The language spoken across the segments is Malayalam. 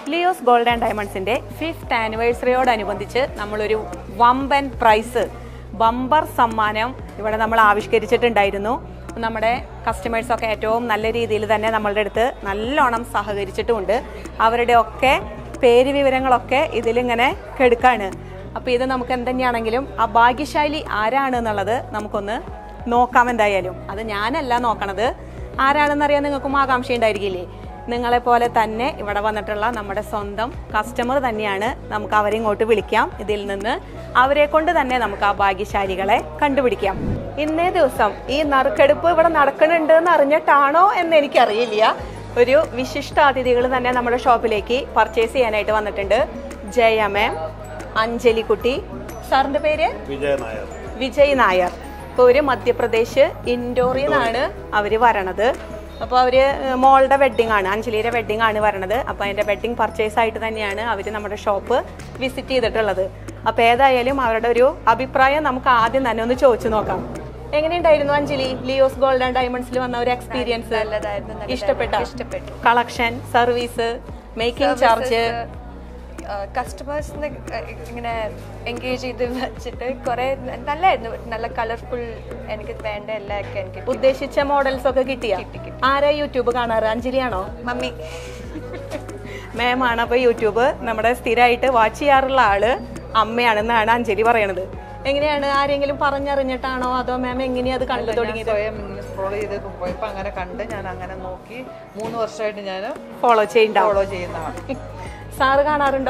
ലിയോസ് ഗോൾഡ് ആൻഡ് ഡയമണ്ട്സിൻ്റെ 5th ആനിവേഴ്സറിയോടനുബന്ധിച്ച് നമ്മളൊരു വമ്പൻ പ്രൈസ് ബമ്പർ സമ്മാനം ഇവിടെ നമ്മൾ ആവിഷ്കരിച്ചിട്ടുണ്ടായിരുന്നു. നമ്മുടെ കസ്റ്റമേഴ്സൊക്കെ ഏറ്റവും നല്ല രീതിയിൽ തന്നെ നമ്മളുടെ അടുത്ത് നല്ലോണം സഹകരിച്ചിട്ടുമുണ്ട്. അവരുടെ ഒക്കെ പേര് വിവരങ്ങളൊക്കെ ഇതിലിങ്ങനെ കെടുക്കാണ്. അപ്പോൾ ഇത് നമുക്ക് എന്തുതന്നെയാണെങ്കിലും ആ ഭാഗ്യശാലി ആരാണെന്നുള്ളത് നമുക്കൊന്ന് നോക്കാം. എന്തായാലും അത് ഞാനല്ല നോക്കണത്, ആരാണെന്നറിയാൻ നിങ്ങൾക്കും ആകാംക്ഷ ഉണ്ടായിരിക്കില്ലേ? നിങ്ങളെപ്പോലെ തന്നെ ഇവിടെ വന്നിട്ടുള്ള നമ്മുടെ സ്വന്തം കസ്റ്റമർ തന്നെയാണ്. നമുക്ക് അവരെ ഇങ്ങോട്ട് വിളിക്കാം. ഇതിൽ നിന്ന് അവരെ കൊണ്ട് തന്നെ നമുക്ക് ആ ഭാഗ്യശാലികളെ കണ്ടുപിടിക്കാം. ഇന്നേ ദിവസം ഈ നറുക്കെടുപ്പ് ഇവിടെ നടക്കുന്നുണ്ട് എന്ന് അറിഞ്ഞിട്ടാണോ എന്ന് എനിക്കറിയില്ല. ഒരു വിശിഷ്ട അതിഥികൾ തന്നെ നമ്മുടെ ഷോപ്പിലേക്ക് പർച്ചേസ് ചെയ്യാനായിട്ട് വന്നിട്ടുണ്ട്. ജയ മാം, അഞ്ജലി കുട്ടി, സാറിന്റെ പേര് വിജയ് നായർ. ഇപ്പോൾ ഒരു മധ്യപ്രദേശ് ഇൻഡോറിൽ നിന്നാണ് അവർ വരണത്. അപ്പോൾ അവർ മോളുടെ വെഡ്ഡിംഗ് ആണ്, അഞ്ജലിയുടെ വെഡ്ഡിംഗ് ആണ് വരണത്. അപ്പോൾ അതിൻ്റെ വെഡ്ഡിംഗ് പർച്ചേസ് ആയിട്ട് തന്നെയാണ് അവർ നമ്മുടെ ഷോപ്പ് വിസിറ്റ് ചെയ്തിട്ടുള്ളത്. അപ്പോൾ ഏതായാലും അവരുടെ ഒരു അഭിപ്രായം നമുക്ക് ആദ്യം തന്നെ ഒന്ന് ചോദിച്ചു നോക്കാം. എങ്ങനെയുണ്ടായിരുന്നു അഞ്ജലി ലിയോസ് ഗോൾഡ് ആൻഡ് ഡയമണ്ട്സിൽ വന്ന ഒരു എക്സ്പീരിയൻസ്? ഇഷ്ടപ്പെട്ടു. കളക്ഷൻ, സർവീസ്, മേക്കിംഗ് ചാർജ്, കസ്റ്റമേഴ്സിനെ ഇങ്ങനെ എൻഗേജ് ചെയ്ത് വെച്ചിട്ട് കുറെ നല്ലായിരുന്നു. നല്ല കളർഫുൾ, എനിക്ക് വേണ്ട എല്ലാം ഒക്കെ എനിക്ക് ഉദ്ദേശിച്ച മോഡൽസ് ഒക്കെ കിട്ടിയ. ആരാ യൂട്യൂബ് കാണാറ്? അഞ്ജലിയാണോ? മമ്മി മാമാണ്. അപ്പോൾ യൂട്യൂബ് നമ്മുടെ സ്ഥിരമായിട്ട് വാച്ച് ചെയ്യാറുള്ള ആള് അമ്മയാണെന്നാണ് അഞ്ജലി പറയണത്. എങ്ങനെയാണ്, ആരെങ്കിലും പറഞ്ഞറിഞ്ഞിട്ടാണോ അതോ മാം എങ്ങനെയാ അത് കണ്ടു തുടങ്ങിയത്? സ്ക്രോൾ ചെയ്ത് പോയപ്പോൾ അങ്ങനെ കണ്ട് ഞാൻ അങ്ങനെ നോക്കി 3 വർഷമായിട്ട് ഞാൻ ഫോളോ ചെയ്യുന്നതാണ്. സാറ് കാണാറുണ്ടോ?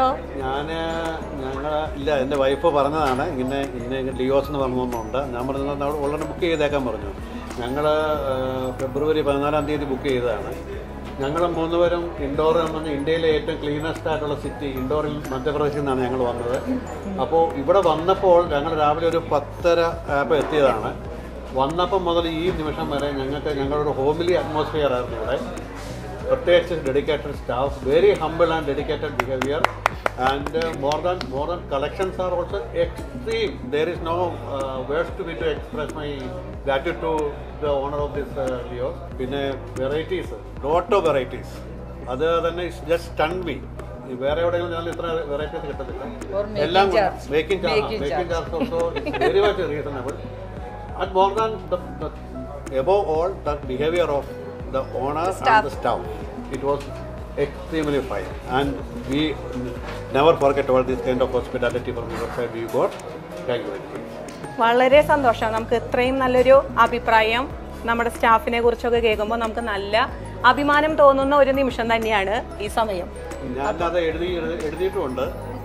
ഇല്ല, എൻ്റെ വൈഫ് പറഞ്ഞതാണ് ഇങ്ങനെ ലിയോസ് എന്ന് പറഞ്ഞൊന്നുണ്ട്. ഞാൻ പറഞ്ഞത് ഓൾറെഡി ബുക്ക് ചെയ്തേക്കാൻ പറഞ്ഞു. ഞങ്ങൾ ഫെബ്രുവരി 14-ാം തീയതി ബുക്ക് ചെയ്തതാണ്. ഞങ്ങൾ 3 പേരും ഇൻഡോർ എന്ന് പറഞ്ഞാൽ ഇന്ത്യയിലെ ഏറ്റവും ക്ലീനസ്റ്റ് ആയിട്ടുള്ള സിറ്റി ഇൻഡോറിൽ മധ്യപ്രദേശിൽ നിന്നാണ് ഞങ്ങൾ വന്നത്. അപ്പോൾ ഇവിടെ വന്നപ്പോൾ ഞങ്ങൾ രാവിലെ ഒരു 10:30 ആയപ്പോൾ എത്തിയതാണ്. വന്നപ്പം മുതൽ ഈ നിമിഷം വരെ ഞങ്ങളൊരു ഹോംലി അറ്റ്മോസ്ഫിയർ ആയിരുന്നു ഇവിടെ. പ്രത്യേകിച്ച് dedicated staff, very humble and dedicated behaviour, and more than collections are also extreme. There is no words to express my gratitude to the owner of this Leo's. പിന്നെ വെറൈറ്റീസ്, ലോട്ട് ഓഫ് വെറൈറ്റീസ്, അത് തന്നെ ജസ്റ്റ് സ്റ്റൺ മീ. വേറെ എവിടെയെങ്കിലും ഞാൻ ഇത്ര വെറൈറ്റീസ് കിട്ടത്തില്ല. എല്ലാം making charge also very much reasonable. And more than above all, the behavior of the owner and the staff, it was extremely fine, and we never forget all this kind of hospitality from your side we got. Thank you very much. വളരെ സന്തോഷം. നമുക്ക് ഇത്രയും നല്ലൊരു അഭിപ്രായം നമ്മുടെ സ്റ്റാഫിനെ കുറിച്ചൊക്കെ കേൾക്കുമ്പോൾ നമുക്ക് നല്ല അഭിമാനം തോന്നുന്ന ഒരു നിമിഷം തന്നെയാണ് ഈ സമയം. ഞാനത് എഴുതിയിട്ടുണ്ട്,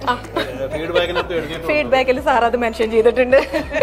ഫീഡ്ബാക്കിൽ സാർ അത് മെൻഷൻ ചെയ്തിട്ടുണ്ട്.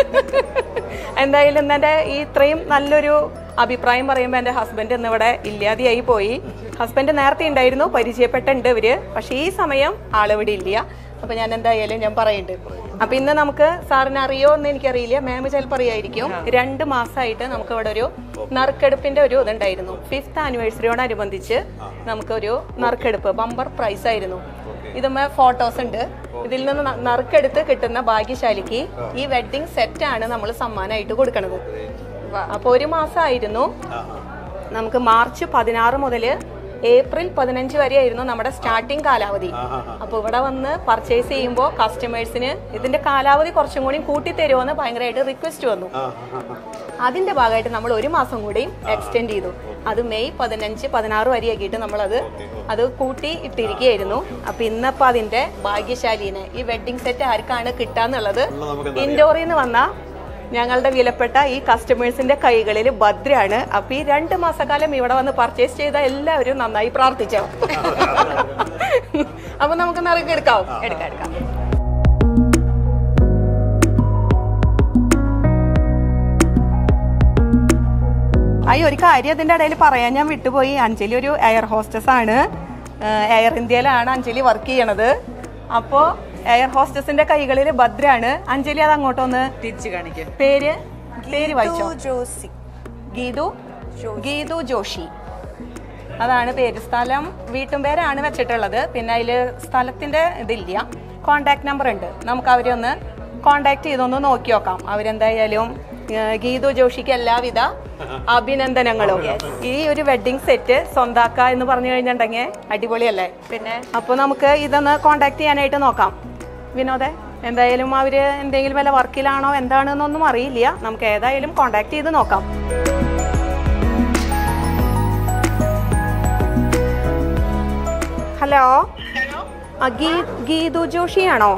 എന്തായാലും എൻ്റെ ഈ ഇത്രയും നല്ലൊരു അഭിപ്രായം പറയുമ്പോൾ എൻ്റെ ഹസ്ബൻഡ് ഇന്നിവിടെ ഇല്ലാതെയായി പോയി. ഹസ്ബൻഡ് നേരത്തെ ഉണ്ടായിരുന്നു, പരിചയപ്പെട്ടുണ്ട് ഇവര്, പക്ഷെ ഈ സമയം ആളിവിടെ ഇല്ല. അപ്പൊ ഞാൻ എന്തായാലും ഞാൻ പറയുന്നുണ്ട്. അപ്പൊ ഇന്ന് നമുക്ക് സാറിന് അറിയോ എന്ന് എനിക്കറിയില്ല, മാം ചിലപ്പോൾ അറിയായിരിക്കും. 2 മാസമായിട്ട് നമുക്ക് ഇവിടെ ഒരു നറുക്കെടുപ്പിന്റെ ഒരു ഇതുണ്ടായിരുന്നു. 5th ആനിവേഴ്സറിയോടനുബന്ധിച്ച് നമുക്കൊരു നറുക്കെടുപ്പ് ബമ്പർ പ്രൈസ് ആയിരുന്നു. ഇതുമ്മ ഫോട്ടോസ് ഉണ്ട്. ഇതിൽ നിന്ന് നറുക്കെടുത്ത് കിട്ടുന്ന ഭാഗ്യശാലിക്ക് ഈ വെഡ്ഡിംഗ് സെറ്റ് ആണ് നമ്മൾ സമ്മാനമായിട്ട് കൊടുക്കണത്. അപ്പൊ 1 മാസമായിരുന്നു. നമുക്ക് മാർച്ച് 16 മുതൽ ഏപ്രിൽ 15 വരെ ആയിരുന്നു നമ്മുടെ സ്റ്റാർട്ടിംഗ് കാലാവധി. അപ്പൊ ഇവിടെ വന്ന് പർച്ചേസ് ചെയ്യുമ്പോൾ കസ്റ്റമേഴ്സിന് ഇതിന്റെ കാലാവധി കുറച്ചും കൂടി കൂട്ടി തരുമോന്ന് ഭയങ്കരമായിട്ട് റിക്വസ്റ്റ് വന്നു. അതിന്റെ ഭാഗമായിട്ട് നമ്മൾ 1 മാസം കൂടി എക്സ്റ്റെൻഡ് ചെയ്തു. അത് മെയ് 15-16 വരെ ആക്കിയിട്ട് അത് കൂട്ടി ഇട്ടിരിക്കുകയായിരുന്നു. അപ്പൊ ഇന്നപ്പോ അതിന്റെ ഭാഗ്യശാലിനെ ഈ വെഡ്ഡിംഗ് സെറ്റ് ആർക്കാണ് കിട്ടാന്നുള്ളത് ഇൻഡോറിൽ നിന്ന് വന്ന ഞങ്ങളുടെ വിലപ്പെട്ട ഈ കസ്റ്റമേഴ്സിന്റെ കൈകളിൽ ഭദ്രമാണ്. അപ്പൊ ഈ 2 മാസക്കാലം ഇവിടെ വന്ന് പർച്ചേസ് ചെയ്ത എല്ലാവരും നന്നായി പ്രാർത്ഥിച്ചോ. അപ്പൊ നമുക്ക് നറുക്കെടുക്കാം. എടുക്കാം. ഒരു കാര്യം അതിന്റെ ഇടയിൽ പറയാൻ ഞാൻ വിട്ടുപോയി. അഞ്ജലി ഒരു എയർ ഹോസ്റ്റസ് ആണ്. എയർ ഇന്ത്യയിലാണ് അഞ്ജലി വർക്ക് ചെയ്യണത്. അപ്പോ എയർ ഹോസ്റ്റസിന്റെ കൈകളിൽ ഭദ്രാണ്. അഞ്ജലി അത് അങ്ങോട്ടൊന്ന് തിരിച്ചു കാണിക്കും. പേര് വായിച്ചോ? ഗീതു ജോഷി, അതാണ് പേര്. സ്ഥലം വീട്ടും പേരാണ് വെച്ചിട്ടുള്ളത്. പിന്നെ അതിൽ സ്ഥലത്തിന്റെ ഇതില്ല. കോണ്ടാക്ട് നമ്പർ ഉണ്ട്. നമുക്ക് അവരെ ഒന്ന് കോണ്ടാക്ട് ചെയ്തൊന്ന് നോക്കി നോക്കാം. അവരെന്തായാലും ഗീതു ജോഷിക്ക് എല്ലാവിധ അഭിനന്ദനങ്ങളും. ഈ ഒരു വെഡിങ് സെറ്റ് സ്വന്താക്ക എന്ന് പറഞ്ഞു കഴിഞ്ഞിട്ടുണ്ടെങ്കിൽ അടിപൊളിയല്ലേ? പിന്നെ അപ്പോൾ നമുക്ക് ഇതൊന്ന് കോണ്ടാക്ട് ചെയ്യാനായിട്ട് നോക്കാം. വിനോദേ, എന്തായാലും അവര് എന്തെങ്കിലും വല്ല വർക്കിലാണോ എന്താണെന്നൊന്നും അറിയില്ല. നമുക്ക് ഏതായാലും കോണ്ടാക്ട് ചെയ്ത് നോക്കാം. ഹലോ, ഗീതു ജോഷിയാണോ?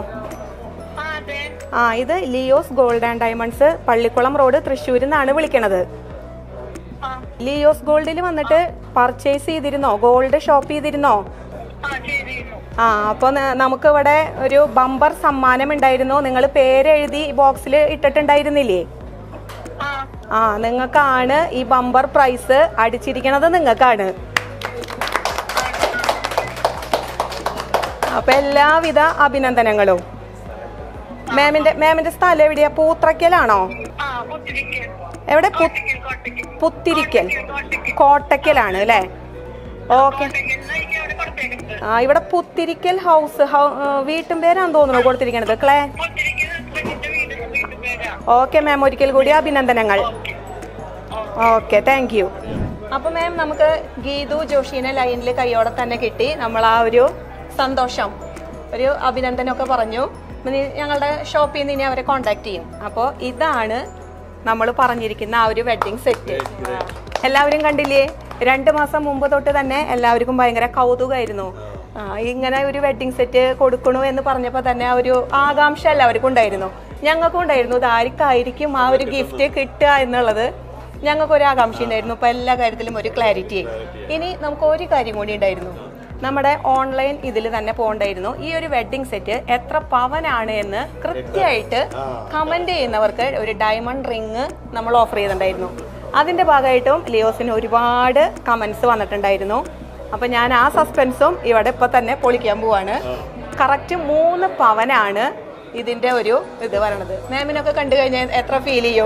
ഇത് Leo's gold and diamonds, Pallikulam road, തൃശ്ശൂരിൽ നിന്നാണ് വിളിക്കണത്. ലിയോസ് ഗോൾഡിൽ വന്നിട്ട് പർച്ചേസ് ചെയ്തിരുന്നോ? ഗോൾഡ് ഷോപ്പ് ചെയ്തിരുന്നോ? അപ്പൊ നമുക്ക് ഇവിടെ ഒരു ബമ്പർ സമ്മാനം ഉണ്ടായിരുന്നു. നിങ്ങൾ പേരെഴുതി ബോക്സിൽ ഇട്ടിട്ടുണ്ടായിരുന്നില്ലേ? നിങ്ങൾക്കാണ് ഈ ബമ്പർ പ്രൈസ് അടിച്ചിരിക്കണത്, നിങ്ങൾക്കാണ്. അപ്പൊ എല്ലാവിധ അഭിനന്ദനങ്ങളും. മാമിന്റെ സ്ഥലം എവിടെയാ? പൂത്രക്കലാണോ? എവിടെ? പുത്തിരിക്കൽ, കോട്ടക്കലാണ് അല്ലേ? ഓക്കെ. ഇവിടെ പുത്തിരിക്കൽ ഹൗസ്, വീട്ടും പേരാന്ന് തോന്നുന്നു കൊടുത്തിരിക്കണത്. ഓക്കെ മാം, ഒരിക്കൽ കൂടി അഭിനന്ദനങ്ങൾ. Okay, thank you. അപ്പൊ മാം, നമുക്ക് ഗീതു ജോഷിനെ ലൈനിൽ കൈയോടെ തന്നെ കിട്ടി. നമ്മൾ ആ ഒരു സന്തോഷം, ഒരു അഭിനന്ദനമൊക്കെ പറഞ്ഞു. ഞങ്ങളുടെ ഷോപ്പിൽ നിന്ന് ഇനി അവരെ കോണ്ടാക്ട് ചെയ്യും. അപ്പോൾ ഇതാണ് നമ്മൾ പറഞ്ഞിരിക്കുന്ന ആ ഒരു വെഡ്ഡിങ് സെറ്റ്. എല്ലാവരും കണ്ടില്ലേ? 2 മാസം മുമ്പ് തൊട്ട് തന്നെ എല്ലാവർക്കും ഭയങ്കര കൗതുകമായിരുന്നു. ഇങ്ങനെ ഒരു വെഡ്ഡിങ് സെറ്റ് കൊടുക്കണു എന്ന് പറഞ്ഞപ്പോൾ തന്നെ ആ ഒരു ആകാംക്ഷ എല്ലാവർക്കും ഉണ്ടായിരുന്നു. ഞങ്ങൾക്കും ഉണ്ടായിരുന്നു, ഇത് ആർക്കായിരിക്കും ആ ഒരു ഗിഫ്റ്റ് കിട്ടുക എന്നുള്ളത്. ഞങ്ങൾക്കൊരു ആകാംക്ഷ ഉണ്ടായിരുന്നു. ഇപ്പോൾ എല്ലാ കാര്യത്തിലും ഒരു ക്ലാരിറ്റി. ഇനി നമുക്ക് ഒരു കാര്യം കൂടി ഉണ്ടായിരുന്നു. നമ്മുടെ ഓൺലൈൻ ഇതിൽ തന്നെ പോകണ്ടായിരുന്നു. ഈ ഒരു വെഡ്ഡിങ് സെറ്റ് എത്ര പവനാണ് എന്ന് കൃത്യമായിട്ട് കമന്റ് ചെയ്യുന്നവർക്ക് ഒരു ഡയമണ്ട് റിങ് നമ്മൾ ഓഫർ ചെയ്തിട്ടുണ്ടായിരുന്നു. അതിന്റെ ഭാഗമായിട്ടും ലിയോസിന് ഒരുപാട് കമന്റ്സ് വന്നിട്ടുണ്ടായിരുന്നു. അപ്പൊ ഞാൻ ആ സസ്പെൻസും ഇവിടെ ഇപ്പൊ തന്നെ പൊളിക്കാൻ പോവാണ്. കറക്റ്റ് 3 പവനാണ് ഇതിന്റെ ഒരു ഇത് പറയണത്. മാമിനൊക്കെ കണ്ടു കഴിഞ്ഞാൽ എത്ര ഫീൽ ചെയ്യോ?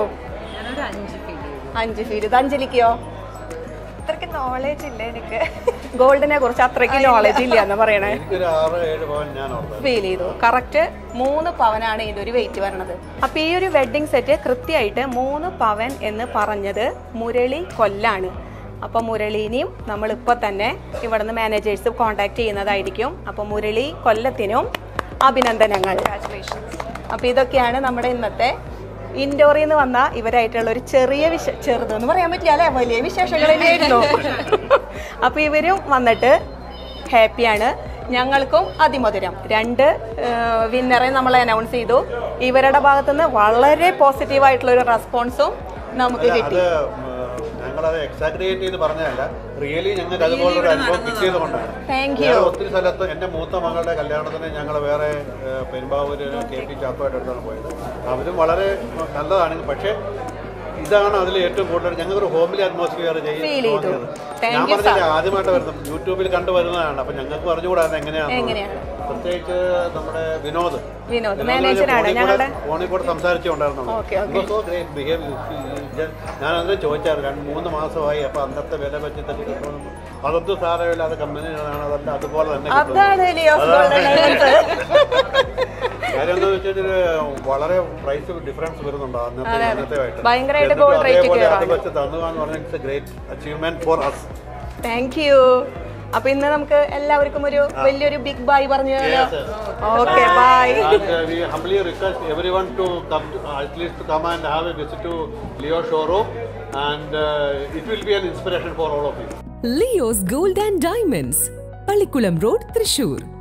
5 ഫീൽ. ഇത് അഞ്ജലിക്കോ? അത്രയ്ക്ക് നോളേജ് ഇല്ല എനിക്ക്. ഗോൾഡിനെ കുറിച്ച് അത്രയ്ക്ക് നോളജ് ഇല്ല എന്ന് പറയണേ. ഫീൽ ചെയ്തു. കറക്റ്റ് 3 പവനാണ് ഇതിന്റെ ഒരു വെയിറ്റ് വരണത്. അപ്പൊ ഈ ഒരു വെഡ്ഡിങ് സെറ്റ് കൃത്യമായിട്ട് 3 പവൻ എന്ന് പറഞ്ഞത് മുരളി കൊല്ലാണ്. അപ്പൊ മുരളീനെയും നമ്മൾ ഇപ്പൊ തന്നെ ഇവിടുന്ന് മാനേജേഴ്സ് കോണ്ടാക്ട് ചെയ്യുന്നതായിരിക്കും. അപ്പൊ മുരളി കൊല്ലത്തിനും അഭിനന്ദനങ്ങൾ. അപ്പൊ ഇതൊക്കെയാണ് നമ്മുടെ ഇന്നത്തെ ഇൻഡോറിൽ നിന്ന് വന്ന ഇവരായിട്ടുള്ള ഒരു ചെറിയ ചെറുതെന്ന് പറയാൻ പറ്റില്ല അല്ലെ, വലിയ വിശേഷങ്ങളായിരുന്നു. അപ്പൊ ഇവരും വന്നിട്ട് ഹാപ്പിയാണ്. ഞങ്ങൾക്കും അതിമധുരം. 2 വിന്നറെ നമ്മൾ അനൗൺസ് ചെയ്തു. ഇവരുടെ ഭാഗത്തുനിന്ന് വളരെ പോസിറ്റീവായിട്ടുള്ള ഒരു റെസ്പോൺസും നമുക്ക് കിട്ടി. ഞങ്ങളത് എക്സാഗ്രേറ്റ് ചെയ്ത് പറഞ്ഞതല്ല, റിയലി ഞങ്ങൾക്ക് അതുപോലൊരു അനുഭവം കിട്ടിയതുകൊണ്ടാണ്. ഒത്തിരി സ്ഥലത്ത് എൻ്റെ മൂത്ത മകളുടെ കല്യാണത്തിന് ഞങ്ങൾ വേറെ പെരുമ്പാവൂര് KP ചാത്തുമായിട്ടാണ് പോയത്. അവരും വളരെ നല്ലതാണ്. പക്ഷേ ഇതാണ് അതിൽ ഏറ്റവും കൂടുതൽ ഞങ്ങൾക്കൊരു ഹോംലി അറ്റ്മോസ്ഫിയർ ചെയ്യുന്നത്. ഞാൻ പറഞ്ഞില്ല, ആദ്യമായിട്ട് വരുന്നത് യൂട്യൂബിൽ കണ്ടുവരുന്നതാണ്. അപ്പൊ ഞങ്ങൾക്ക് പറഞ്ഞുകൂടാതെ എങ്ങനെയാണ്. പ്രത്യേകിച്ച് നമ്മുടെ വിനോദ് മാനേജറാണ് ഞങ്ങളുടെ ഫോണിൽ കൂടെ സംസാരിച്ചുകൊണ്ടായിരുന്നു. ഞാൻ അതിനെ ചോദിച്ചായിരുന്നു, 2-3 മാസമായി. അപ്പൊ അന്നത്തെ വില വെച്ച് അതൊന്നും സാരമില്ല, അത് കമ്പനികളാണ്, അതല്ല അതുപോലെ തന്നെ. കാര്യം എന്താ വെച്ചാൽ വളരെ പ്രൈസ് ഡിഫറൻസ് വരുന്നുണ്ടോ അന്നത്തെ അത് വെച്ച് തന്നുകാന്ന് പറഞ്ഞാൽ it's a great achievement for us. Thank you. അപ്പൊ ഇന്ന് നമുക്ക് എല്ലാവർക്കും ഒരു വലിയൊരു ബിഗ് ബൈ പറഞ്ഞു. Okay, bye. We humbly request everyone to come to, at least to come and have a visit to Leo showroom, and it will be an inspiration for all of you. Leo's Gold and Diamonds, Pallikulam Road, Thrissur.